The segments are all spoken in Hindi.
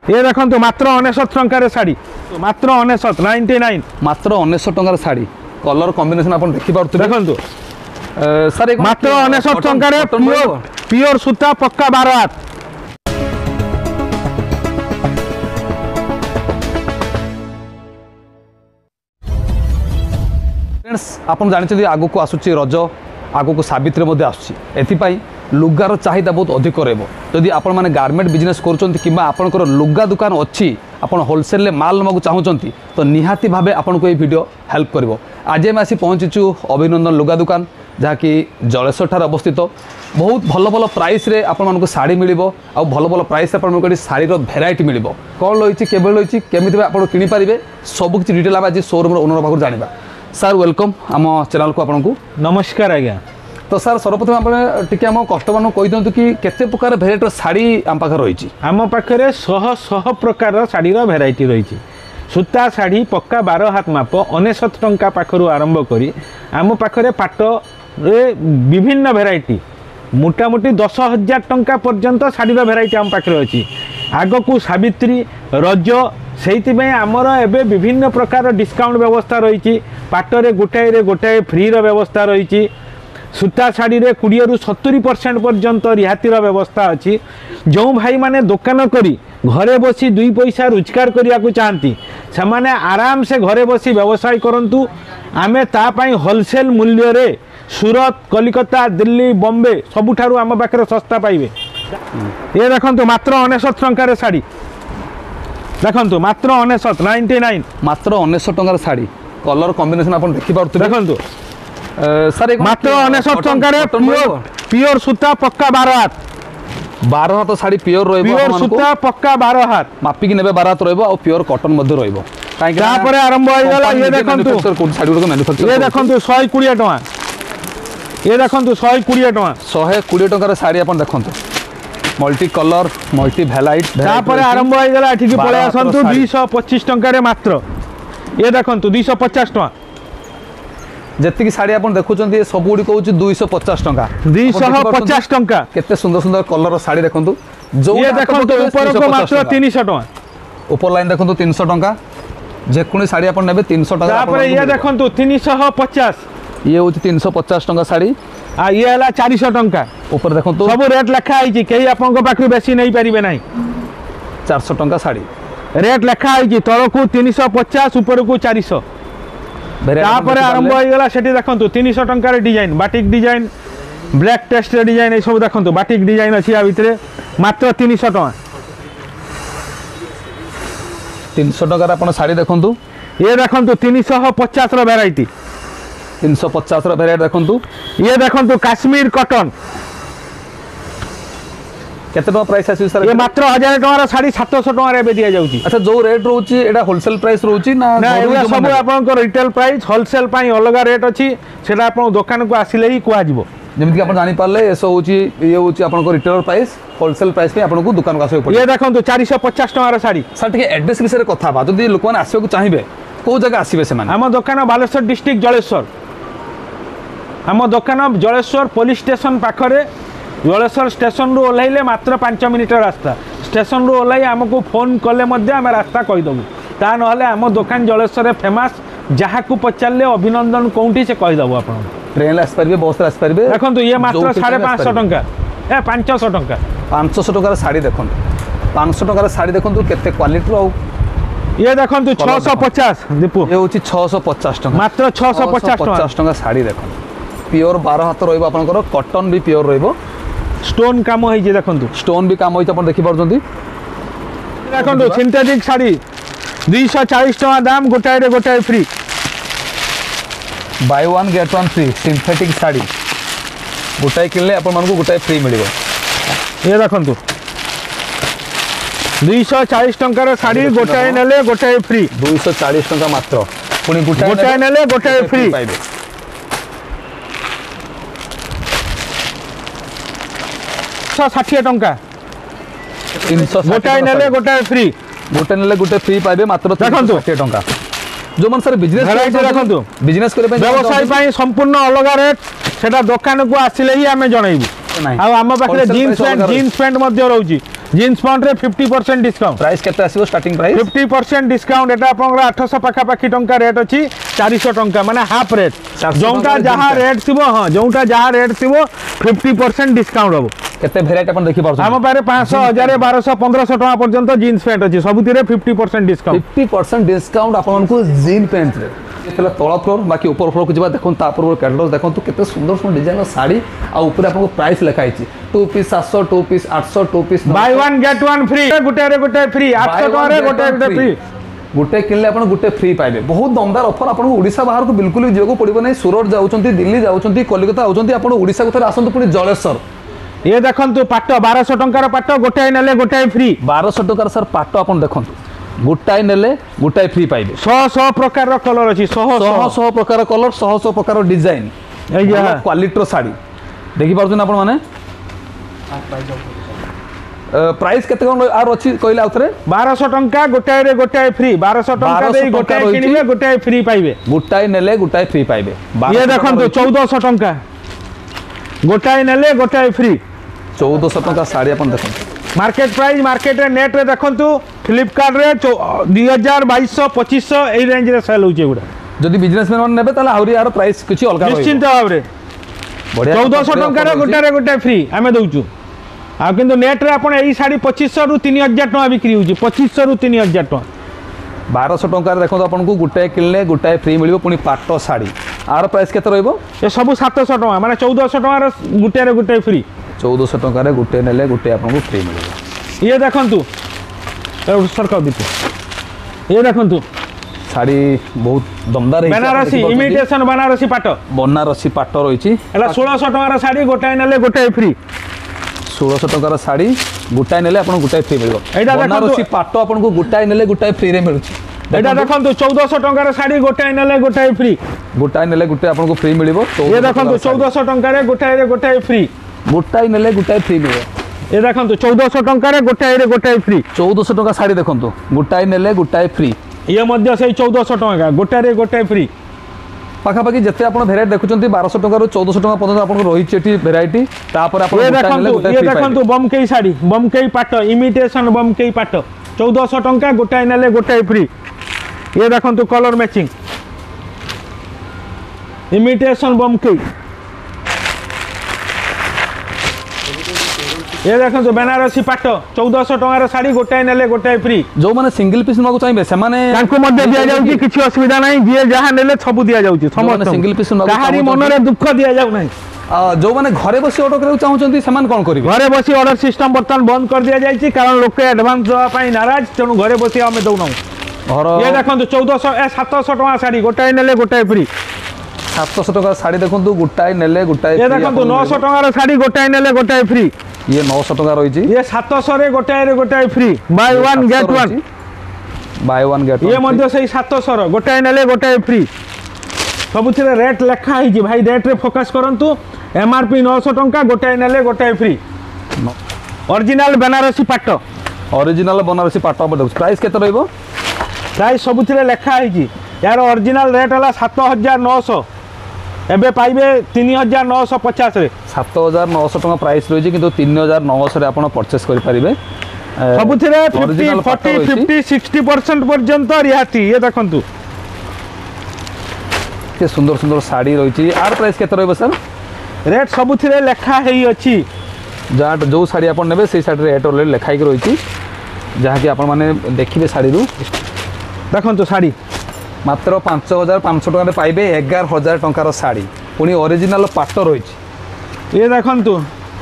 ये देखो मात्र 99 टंकार शाड़ी मात्र 99 मात्र 99 टंकार शाड़ी कलर कॉम्बिनेशन आप देखि पारथु देखो सर मात्र 99 टंकार प्योर सूता पक्का 12 हाथ। फ्रेंड्स आप जानते आगु को आसुची रज आगु को सावित्री मध्य आसुची एथिपाई लुगार चाहिदा बहुत अधिक रहिबो। जदि आपण माने गारमेंट बिजनेस करूचंती किबा आपनकर लुगा दुकान अछि आपण होलसेल ले माल नमगु चाहुचंती तो निहाती भाबे आपण को ए वीडियो हेल्प करबो। आज हम आसी पहुंचीचु अभिनंदन लुगा दुकान जहाँ कि जलेश्वर ठार अवस्थित बहुत भल भल प्राइस रे आपण मानको साड़ी मिलिबो आ भल भल प्राइस आपण मानको साड़ी रो भेराइटी मिलिबो। कोन लइछि केबल लइछि केमिति आपण किनि पारिबे सब किछि डिटेल हम आज शोरूम रो ओनर पाखु जानिबा। सर वेलकम आम चैनल को आपन को नमस्कार आज्ञा। तो सर सर्वप्रथम आप टिके आम कस्टमर कहि दियंतु कि केते प्रकार भेराइटी साड़ी आम पाखे रही आम पाखे शह प्रकार शाड़ी भेराइटी रही सूता शाड़ी पक्का 12 हाथ माप 99 टंका पाखर आरंभ करी आम पाखे पाट रे विभिन्न भेराइटी मोटामोटी 10,000 टंका पर्यंत शाड़ी भेराइटी आम पाखे अच्छी। आग को सावित्री रज से आमर एवं विभिन्न प्रकार डिस्काउंट व्यवस्था रही पाटरे गोटाए फ्री व्यवस्था रही सूता शाड़ी रे 20 ରୁ 70% पर्यंत रिहाती व्यवस्था अच्छी। जो भाई माने दुकान करी घरे बसी 2 पैसा रोजगार करने को चाहती से माने आराम से घरे बसी व्यवसाय करंतु आमे ता पई होलसेल मूल्य रे सूरत कलिकता दिल्ली बॉम्बे सबुठारु आम पाखे सस्ता पाइबे। ये देखो मात्र 99 टंकार शाड़ी देखो मात्र 99 मात्र 99 टंकार शाड़ी कलर कॉम्बिनेशन आप देखि पारथु देखो सर मात्र 99 टंकार प्योर सूता पक्का 12 हाथ 12 हाथ शाड़ी प्योर रहइबो प्योर सूता पक्का 12 हाथ मापी कि नेबे 12 हाथ रहइबो और प्योर कॉटन मध्ये रहइबो। काहे तापर आरंभ होई गेला ये देखंतु शाड़ी को मैन्युफैक्चर ये देखंतु 120 टका ये देखंतु 120 टका 120 टका शाड़ी आपण देखंतु मल्टी कलर मल्टी भेलाइट तापर आरंभ होई गेला एठी पळे आसंतु 225 टका मात्र ये देखंतु 250 टका जेतिकी साड़ी आप देखुं सब गुड़ी कहूँ 250 टका 250 टका केते सुंदर सुंदर कलर साड़ी देखो जो ये देखो ऊपर को मात्र 300 टका ऊपर लाइन देखो 300 टका जेकोनी साड़ी आप नेबे 300 टका तापर ये देखो 350 ये होची 350 टका साड़ी आ ये हला 400 टका ऊपर देखो सब रेट लिखा है कहीं आपन को पाखु बेसी नहीं पारिबे नहीं 400 टका साड़ी रेट लिखा है तल को 350 ऊपर को 400 तापर आरंभ हो गला सेठी देखंतु 300 टंकार design batik design black test design ए सब देखंतु बाटिक डिजाइन अछि आ भितरे मात्र 300 टका 300 टका आपण साड़ी देखंतु ये देखंतु 350 रो वैरायटी 350 रो वैरायटी देखंतु ये देखंतु काश्मीर कॉटन केते टका प्राइस आसी सर ये मात्र 1000 टका साड़ी 700 टका रे दिया जाउची। अच्छा जो रेट रहउची एडा होलसेल प्राइस रहउची ना एडा सब आपन को रिटेल प्राइस होलसेल पई अलग रेट अछि सेटा आपन दुकान को आसिले ही कुआ जिवो जेमिति आपण जानि पारले एसो होची ये होची आपन को रिटेल प्राइस होलसेल प्राइस पे आपन को दुकान को आसे पड़े। ये देखंतु 450 टका साड़ी सर ठीक एड्रेस विषय रे कथा बा जदी लोक माने आसे को चाहिबे को जगह आसीबे से माने हम दुकान बालेश्वर डिस्ट्रिक्ट जलेश्वर हम दुकान जलेश्वर पुलिस स्टेशन पाखरे जलेश्वर स्टेशन रु ओल्लाइले मात्र 5 मिनिट रास्ता स्टेशन रु ओल्लाई आमको फोन कले मध्य आम रास्ता कहीदेबू ता नहले आम दुकान जलेश्वर फेमस जहाँ को पचारे अभिनंदन कौटी से कहीदेबू आप ट्रेन आसपारे बस आसपारे देखो ये मात्र 550 टंका ए 500 टंका 500 टकार साड़ी देखो 500 टकार साड़ी देखो केते क्वालिटी रो ये देखो 650 दीपू ये होची 650 टका मात्र 650 टका साड़ी देखो प्योर 12 हाथ रहइबो आपनकर कॉटन भी प्योर रहइबो स्टोन काम होई जे देखंतु स्टोन भी काम होई अपन देखि परजंती देखंतु सिंथेटिक साड़ी 240 टका दाम गोटाए free buy one get one free synthetic sari गोटाए किनले अपन मानको गोटाए फ्री मिलिबो। ये देखंतु 240 टंकार साड़ी गोटाए नेले गोटाए फ्री 240 टका मात्र पुनी गोटाए नेले गोटाए फ्री पाइबे 160 टंका 360 गोटाए नेले गोटाए फ्री गोटे नेले गोटे फ्री पाइबे मात्र 360 टंका जो मन सर बिजनेस वैरायटी देखंतु बिजनेस करे व्यवसाय पई संपूर्ण अलग रेट सेटा दुकान को आसिले ही आमे जणाइबू नहीं। आ आम पाखे Wholesale जीन्स price पैंट अलग जीन्स पैंट रोचे जीन्स पैंट रे 50% डिस्काउंट प्राइस केते आसीबो स्टार्टिंग प्राइस 50% डिस्काउंट एटा आपनकर 800 पाखापाखि टंका रेट अछि 400 टंका माने हाफ रेट 400 जोंटा टंका जहाँ जीन्स रेट थिबो हां जोंटा जहाँ रेट थिबो 50% डिस्काउंट हबो केते भेराइटी अपन देखि पारछन आम पारे 500 1000 1200 1500 टका पर्यंत जीन्स पैंट अछि सबुतिरे 50% डिस्काउंट 50% डिस्काउंट आपन को जीन पैंट रे एतला तळा फ्लोर बाकी ऊपर फ्लोर को जिबा देखन तापर कैटलॉग देखन तो केते सुंदर सुंदर डिजाइन साड़ी आ ऊपर आपन को प्राइस लिखा आइछि 2 piece 700 2 piece 800 2 piece buy one get one free गुटे रे गुटे फ्री 800 टका रे गुटे गुटे फ्री गुटे किनले आपन गुटे फ्री पाइबे बहुत दमदार ऑफर आपन ओडिसा बाहर को बिल्कुल भी जेको पड़िबो नै सूरत जाउचंती दिल्ली जाउचंती कोलकाता आउचंती आपन ओडिसा को थरे आसंतु पुनी जलेश्वर ये देखंतु पाट 1200 टंकार पाट गोटाए नेले गोटाए फ्री 1200 टकार सर पाट आपन देखंतु गोटाए नेले गोटाए फ्री पाइबे 100 प्रकार रो कलर अछि 100 प्रकार कलर 100 प्रकार डिजाइन क्वालिटी रो साड़ी देखि पारछन आपन माने प्राइस केते कोन आर अछि कहले आउथरे 1200 टंका गोटाए रे गोटाए फ्री 1200 टंका देई गोटाए किनिबे गोटाए फ्री पाइबे गोटाए नेले गोटाए फ्री पाइबे ये देखंतु 1400 टंका गोटाए नेले गोटाए फ्री 1400 टंका साड़ी अपन देखंतु मार्केट प्राइस मार्केट रे नेट रे देखंतु फ्लिपकार्ट रे 2000 2200 2500 एई रेंज रे सेल होचे गुडा जदि बिजनेसमैन मन नेबे ताला आउरी यार प्राइस किछि अलगा रहइबो निश्चित भाव रे बढ़िया 1400 टंका रे गोटाए फ्री आमे दउचु आ किंतु नेट रे आपण एई साड़ी 2500 रु 3000 टका बिक्री होची 2500 रु 3000 टका 1200 टंका देखो आपन को गुटाए किनले गुटाए फ्री मिलिबो पुनी पाटो साड़ी आर प्राइस केते रहइबो ए सब 700 टका माने 1400 टका रे गुटे रे गुटे फ्री 1400 टंका रे गुटे नेले गुटे आपन को फ्री मिलिबो ये देखंतु ए सरकार दीपो ये देखंतु साड़ी बहुत दमदार है बनारसी इमिटेशन बनारसी पाट बनारसी पाट रहिछि एला 1600 टका रे साड़ी गोटाए नेले गोटाए फ्री 1600 टंकार साड़ी गुटाए नेले आपन गुटाए फ्री मिलिबो एटा बनारसी पाट आपन को गुटाए नेले गुटाए फ्री रे मिलुछि एटा देखंतु 1400 टका रे साड़ी गोटाए नेले गोटाए फ्री गुटाए नेले गुटे आपन को फ्री मिलिबो ये देखंतु 1400 टका रे गोटाए फ्री गुटाए नेले गुटाए फ्री मिलिबो ये देखंतु 1400 टका रे गोटाए फ्री 1400 टका साड़ी देखंतु गुटाए नेले गुटाए फ्री ये मध्य से 1400 टका गोटाए फ्री पाखापाखि जिते आप भेराइटी देखुं 1200 टकर 1400 टका पर्यटन आपको रही भेराइटी ये देखो बमकई शाढ़ी बमकई पाट इमिटेशन बमकई पाट 1400 टंका गोटाए नेले गोटाए फ्री। ये देखो कलर मैचिंग इमिटेशन बमकई। ये देखो बनारसी पाट 1400 टंकार साड़ी गोटाए नेले गोटाए फ्री। जो माने सिंगल पीस नବାକୁ चाहिए से माने तांको मध्ये दिया जाउची किछि असुविधा नाही जे जहां नेले सब दिया जाउची समस्त सिंगल पीस नବାକୁ काहारी मन रे दुख दिया जाउ नाही। जो माने घरे बसी ऑर्डर करउ चाहउचंती समान कोन करिवे घरे बसी ऑर्डर सिस्टम बर्तन बंद कर दिया जायछि कारण लोक एडवांस दवा पई नाराज तेनु घरे बसी हमें दउ ना घर। ये देखंतु 1400 700 टका साड़ी गोटाए नेले गोटाए फ्री। 700 टका साड़ी देखंतु गोटाए नेले गोटाए ये देखंतु 900 टका साड़ी गोटाए नेले गोटाए फ्री। ये 900 टका रही ये 700 रे गोटाए free buy one get one buy one get ये मध्य से 700 रो गोटाए नेले गोटाए फ्री। सबुथिरे रेट लेखा है भाई रेट रे फोकस करंतु एमआरपी 900 टंका गोटाए नेले गोटाए फ्री। ओरिजिनल बनारसी पाट ओरिजिनल बनारसी पाट प्राइस केते रहइबो प्राइस सबुथिरे लेखा है यार ओरिजिनल रेट हला 7900 एबे पाइबे 3950 रे 7900 टका प्राइस रही किंतु 3900 रे आपण परचेस करि परिबे। सबुथिरे 50 40 50 60% पर्यंत रिहाती। ये देखंतु के सुंदर सुंदर साड़ी रही आर प्राइस केते रहइबो सर रेट सबुथिरे लेखा है अछि जहाँ जो साड़ी आप ने से साड़ी रेट अलरेडी लिखाई रही जहाँकि आपण माने देखिए साड़ी रू देखंतु साड़ी मात्र 5500 टका पाइबे 11000 टंकार साड़ी पुणी ओरिजिनल पाट रही। ये देखंतु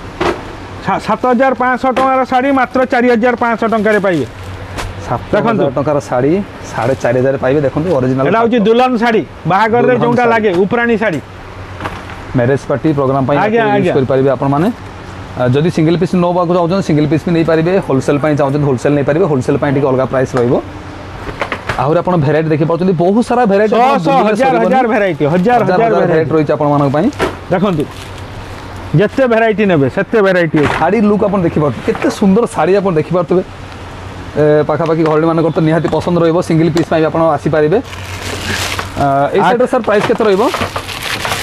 7500 टंकार साड़ी मात्र 4500 टंका पाइबे। 7000 टंकार साड़ी 4500 पाइबे। देखंतु ओरिजिनल एला होची दुल्हन साड़ी बाहागर रे जोंटा लागे उपराणी sari marriage party programme use कर पारिबे आपण माने। जदि सिंगल पीस नोबा को चाहउछन सिंगल पीस भी नहीं पारिबे होलसेल पई चाहउछन होलसेल नहीं पारिबे होलसेल पई टिक अलगा प्राइस रहइबो। आहुर आपण भेराइटी देखि पाउछन बहुत सारा भेराइटी 1000 भेराइटी हजार भेराइटी रही आपण मानक पई। देखंतु जत्ते भेराइटी नेबे सेत्ते भेराइटी साड़ी लुक आपण देखि पाउछ केते सुंदर साड़ी आपण देखि पारतबे पाखा पाखी घर मानक तो निहाती पसंद रहइबो सिंगल पीस पई आपण आसी पारिबे। ए सेट सर प्राइस केते रहइबो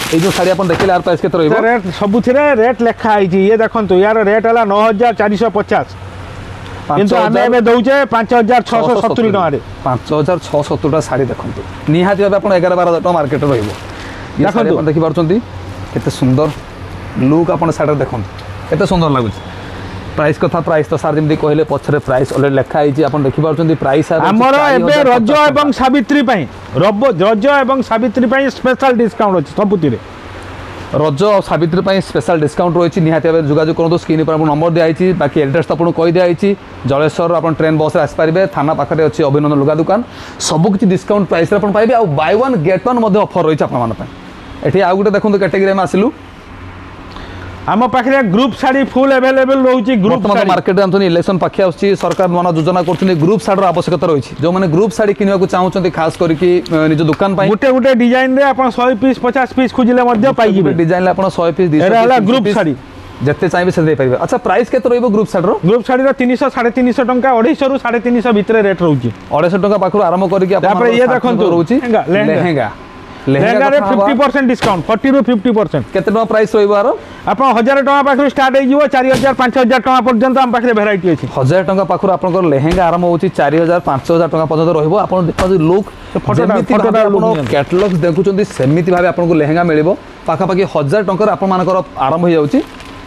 এই যে শাড়ি আপন দেখিলে আর প্রাইস কেতে রহিব রেট ସବୁଥିରେ ରେଟ୍ ଲେଖା ହେଇଛି ଇଏ ଦେଖନ୍ତୁ ୟାର ରେଟ୍ ହେଲା 9450 କିନ୍ତୁ ଆମେ ଏବେ ଦଉଛେ 5670 ଟଙ୍କାରେ 5670 टा শাড়ি দেখন্তু নিহাতি ভাবে আপন 11-12 টাকা মার্কেটে রহিব দেখন্তু আপন দেখি পারছন্তি কেতে সুন্দর লুক আপন শাড়ি দেখন্তু কেতে সুন্দর লাগুଛି प्राइस कथा प्राइस तो सार जेमती कहले पछरे प्राइस ऑलरेडी लिखा आइछि आपण देखि पारछन्ती प्राइस हमर एबे रज एवं सावित्री पई रज एवं सावित्री पई स्पेशल डिस्काउंट अछि सबुतिरे रज और सावित्री पई स्पेशल डिस्काउंट रहिछि निहाती भाबे जोगाजोग करंतो स्क्रीन पर आपण नंबर दे आइछि बाकी एड्रेस तो आपण कहि दे आइछि जलेश्वर आपण ट्रेन बस रे आस परिबे थाना पाखरे अछि अभिनंदन लुगा दुकान सब किछि डिस्काउंट प्राइस रे आपण पाइबे आ बाय वन गेट वन मध्ये ऑफर रहिछि आपण मान पई एठी आ गुटे देखंतु कैटेगरी में आसिलु आम पाखे ग्रुप साड़ी फुल अवेलेबल रोची ग्रुप मार्केट जानते इलेक्शन पाखे आसुची सरकार नुआ योजना कर ग्रुप साड़ी आवश्यकता रही जो मैंने ग्रुप साड़ी किनवा चाहते खास करके निज दुकान गोटे गोटे डिजाइन रे आप 100 पीस 50 पीस खोजिले पाइबे डिजाइन आप 100 पीस ग्रुप साड़ी जिते चाहिए से पाइबे अच्छा प्राइस के ग्रुप साड़ी ग्रुप साड़ी 300 350 टंका 250 रु 350 भितर रेट रोची 250 टंका पाखर आरंभ करके ये देखंतु रोची लेहेंगा लेहेंगा रे 50% डिस्काउंट 40 रु 50% केते टका प्राइस रहइबो आरो आप 1000 टका पाखर स्टार्ट हो जिवो 4000 5000 टका पर्यंत हम पाखरे वैरायटी अछि 1000 टका पाखर आपन लेहेंगा आरंभ होची 4000 5000 टका पर्यंत रहइबो आपन देखो लुक फोटोटा कैटलॉग देखुचंदी सेमिति भाबे आपन को लेहेंगा मिलिबो पाखा पाखी 1000 टका आपन मानकर आरंभ हो जाउची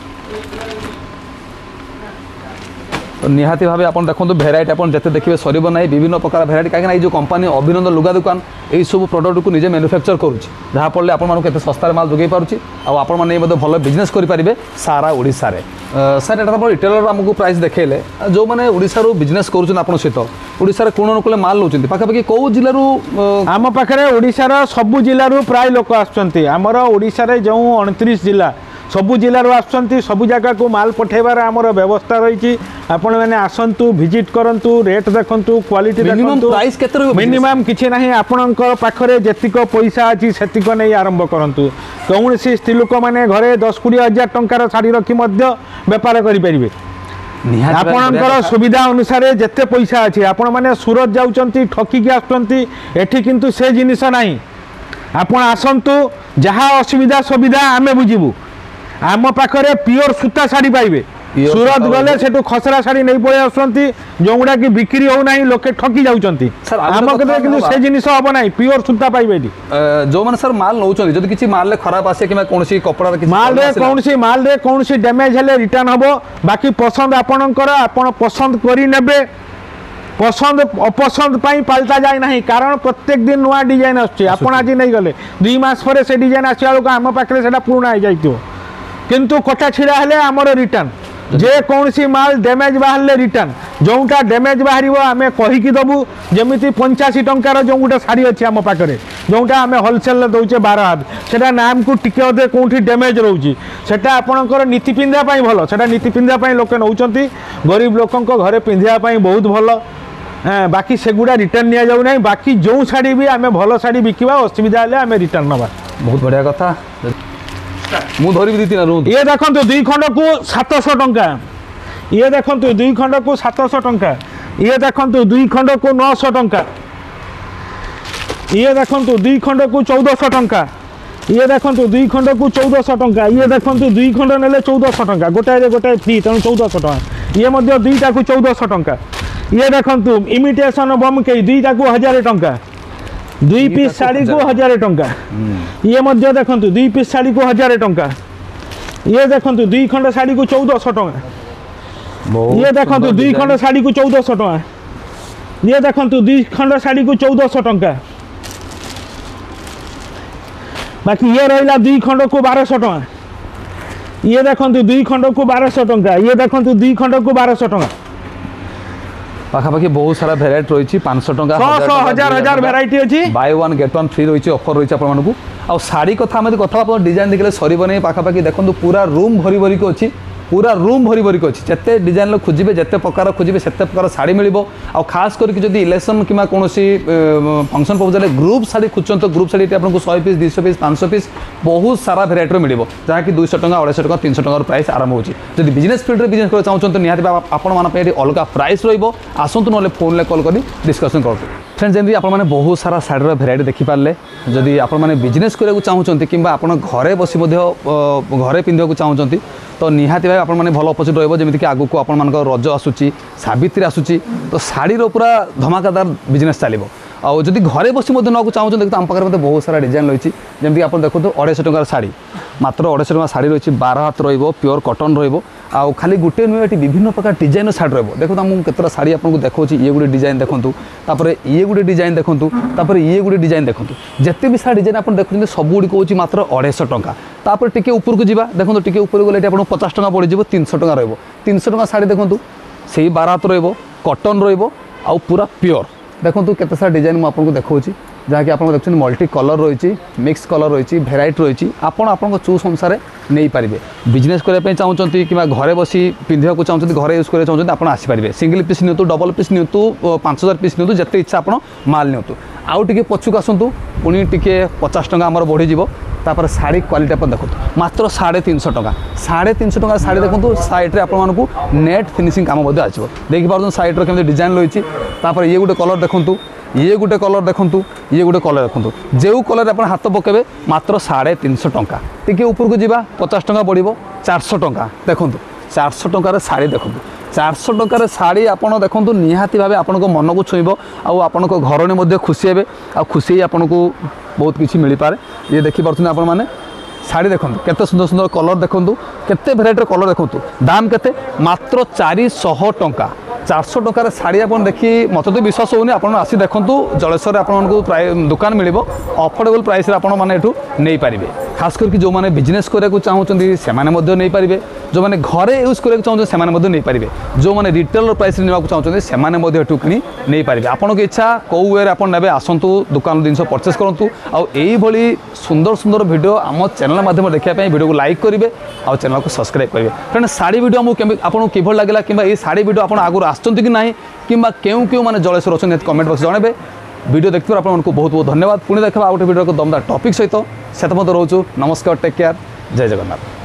निहाती भावे आपन देखो भेराइटी आपन जते देखिबे सरीब नाही विभिन्न प्रकार भेराइटी काहे जो कंपनी अभिनंदन लुगा दुकान एई सब प्रोडक्ट को निजे मैन्युफैक्चर करूची जहा पड़ले आपन मानको केते सस्ता माल जोगै पारुची आ आपन माने मध्ये भलो बिजनेस करि परिबे सारा ओडिसा रे सर एटा अपन रिटेलर हमकु प्राइस देखेले जो माने ओडिसा रो बिजनेस करूछन आपन सहित ओडिसा रे कोन कोले माल लउचंती पाखा पाखी को जिल्ला रो आम पाखरे ओडिसा रो सब जिल्ला रो प्राय लोक आछंती हमर ओडिसा रे जो 29 जिल्ला सबु जिल्ला आसुँच सबु जगह को माल पठेबार आमर व्यवस्था रही आपण मैंने आसतु विजिट करंतु रेट देखंतु क्वालिटी देखंतु प्राइस केते मिनिमम किछि नाही आपणकर पाखरे जेतिक पैसा अछि सेतिक नै आरंभ करंतु कौनसी स्त्री लोक माने घरे 10-20 हजार टंकार साड़ी रखी मध्य व्यापार करि परिबे आपणकर सुविधा अनुसार जेते पैसा अछि आपण माने सूरत जाउचंती ठकी के आसुचंती एठी किंतु से जिनिस नाही आपण आसंतु जहा असुविधा सुविधा आमे बुझिबु आम पाखरे प्योर सूता साड़ी पाइबे सूरत गले सेटू खसरा साड़ी नहीं पड़े आसुंती जोगुडा कि बिक्री हो नाही लोके ठकी जाउचंती आम कते किंतु से जिनिस हबो नाही प्योर सूता पाइबे जो माने सर माल नउचंती जदी किछि माल ले खराब आसे कि कोनसी कपड़ा रे किछि माल रे कोनसी डैमेज हेले रिटर्न हबो बाकी पसंद आपणकर आपण पसंद करि नेबे पसंद अपसंद पाई पाल्टा जाए नहीं कारण प्रत्येक दिन नुआ डिजाइन आछी आपण आज नहीं गले 2 मास परे से डिजाइन आसी आलो आम पाखरे सेटा पुराना हो जाइतो किंतु कटा छिड़ा हेले आमर रिटर्न जे कौनसी माल डैमेज बाहरले रिटर्न जोटा डैमेज बाहर आम कहीकि दबु जमीती 85 टंकार जो गोटे शाड़ी अच्छी आम पाखे जोटा आम होलसेल दौचे 12 हाथ से नाम को टिके अधे कौटी डैमेज रोचे सेटा आपणकर नीति पिंधापी भल से नीति पिंधापी लोक नौ गरीब लोक घरे पिंधापी बहुत भल बाकी सेगुड़ा रिटर्न नि जाऊ ना बाकी जो शाड़ी भी आम भल शाड़ी बिकवा असुविधा हेल्ले आम रिटर्न नवा बहुत बढ़िया कथा मु धरी दी तीन ये देखंतु 2 खंड को 700 टंका ये देखंतु 2 खंड को 700 टंका ये देखंतु 2 खंड को 900 टंका ये देखंतु 2 खंड को 1400 टंका ये देखंतु 2 खंड को 1400 टंका ये देखंतु 2 खंड नेले 1400 टंका गोटाए गोटाए फ्री तेणु 1400 टंका ये मध्य 2टा को 1400 टंका ये देखंतु इमिटेशन बम के 2टा को 1000 टंका 2 पीस साड़ी को 1000 टंका ये मध्य देखंतु 2 पीस साड़ी को 1000 टंका ये देखंतु 2 खंड साड़ी को 1400 टंका ये देखंतु 2 खंड साड़ी को 1400 टंका ये देखंतु 2 खंड साड़ी को 1400 टंका बाकी ये रहिला 2 खंड को 1200 टंका ये देखंतु 2 खंड को 1200 टंका ये देखंतु 2 खंड को 1200 टंका पाखापाखि बहुत सारा भेराइटी रही 500 टंका 100 हजार भेराइटी अच्छी buy one get one free रही ऑफर रही आपको आ शाड़ी कथा कथा डिजाइन देखले सरीब नहीं पाखापाखि देखो पूरा रूम भरी भरी को अच्छी पूरा रूम भरी भरी को अच्छी जिते डिजाइन खोजे जिते प्रकार खोजे से प्रकार शाड़ी मिल खास करके जब इलेक्शन कि कौन फंक्शन पर्पज ग्रुप शाड़ी खोजन तो ग्रुप शाड़ी आपको 100 पीस 200 पीस 500 पीस बहुत सारा भेराइटी मिल जहाँकि 200 टंका 250 टंका 300 टंका प्राइस आरंभ होगी जब बिजनेस फील्ड में बिजनेस करना चाहते तो निहाती आपण प्राइस रही आसतु ना फोन कॉल कर डिस्कसन करते। फ्रेंड्स जमी आपने बहुत सारा शाढ़ीर भेराइटी देखिपारे जदि आपने बिजनेस करने चाहूँगी कि घरे बसी घरे पिंधा चाहूँगी तो निहाती भाई आपने भल अपोजिट रही आगू को आप रज आसूची सावित्री आसूची तो शाढ़ीर पूरा धमाकादार बिजनेस चलो आउ जदि घरे बसी ना चाहूँ देखते आम पाखे बहुत सारा डिजाइन रही जमीक आप देखो 250 टंकार शाढ़ी मात्र 250 टंका शाढ़ी रही 12 हाथ प्योर कटन रहा खाली गोटे नुहे ये विभिन्न प्रकार डिजाइन शाढ़ी रही देखो मुझे केतटा शाढ़ी आपको देखा ये गोटे डिजाइन देखूँ ये गोटे डिजाइन देखूँ ये गोटे डिजाइन देखूँ जिते भी सारा डिजाइन आप देखते सब गुड़ी हूँ मात्र 250 टंका तापर टिके ऊपर को जावा देखो टिके ऊपर गले आपको 50 टंका पड़ 300 टंका रही 300 टंका शाढ़ी देखो से 12 हाथ रटन रहा पूरा प्योर देखो केते सारा डिजाइन मुझे आपको देखा जहाँकि आप देखते मल्टी कलर रही मिक्स कलर रही भेराइटी रही आपन चूज अनुसार नहीं पारे बिजनेस करने चाहूँगी कि घरे बसी पिंधा चाहूँगी घरे यूज करना चाहूँगी आप आसपारे सिंगल पीस नियंतु डबल पीस नियंतु 5000 पीस नियंतु जिते इच्छा आप माल नियंतु आउ टे पछुक आसतु पुणी टे 50 टंका आमर बढ़ीज तापर शाढ़ी क्वालिटी आप देखो मात्र 350 टंका 350 टंका शाढ़ी देखो साइड में आपको नेट फिनिशिंग काम आसो देखिए साइड केमती डिजाइन रही ये गोटे कलर देखूँ ये गोटे कलर देखूँ ये गोटे कलर देखूँ जो कलर आप हाथ पकेबे मात्र 350 टंका टी ऊपर को जावा 50 टंका बढ़ो 400 टंका देखूँ 400 टंकार शाढ़ी देखूँ 400 टंकार शाढ़ी आपड़ देखो निहाती भाव आपण मन को छुईब आपण घर में खुशी हे आ खुशी आपन को बहुत किसी मिल पारे ये देखिपे आपण मैंने शाढ़ी देखो केते सुंदर सुंदर कलर देखो केते भेराइटर कलर देखो दाम केते मात्र 400 टंका 400 टंकार शाढ़ी आप देखी मत तो विश्वास होनी आप आसी देखूँ जलेश्वर आपको दुकान मिल अफोर्डेबल प्राइस मैंने नहीं पारे खास करके जो मैंने बिजनेस करने चाहूँगी से नहीं पारे जो मैंने घरे यूज करने चाहूँगे से नहीं पारे जो मैंने रिटेलर प्राइस ने चाहूँगे से कि नहीं पारे आपन की इच्छा कौ वे आप ने आसतु दुकान जिन परचेस करूँ आई सुंदर सुंदर वीडियो आम चैनल माध्यम देखापी वीडियो को लाइक करेंगे और चैनल को सब्सक्राइब करेंगे फ्रेंड शाढ़ी वीडियो आपको किभल लगे कि शाढ़ी वीडियो आप आगुरी आसुँच कि ना कि क्यों क्यों मैंने जलेश्वर अच्छे कमेंट बॉक्स जनइबे वीडियो देखते आपको बहुत बहुत धन्यवाद पुणी देखा गोटे वीडियो को दमदार टॉपिक सहित से रोचु नमस्कार टेक केयर जय जगन्नाथ।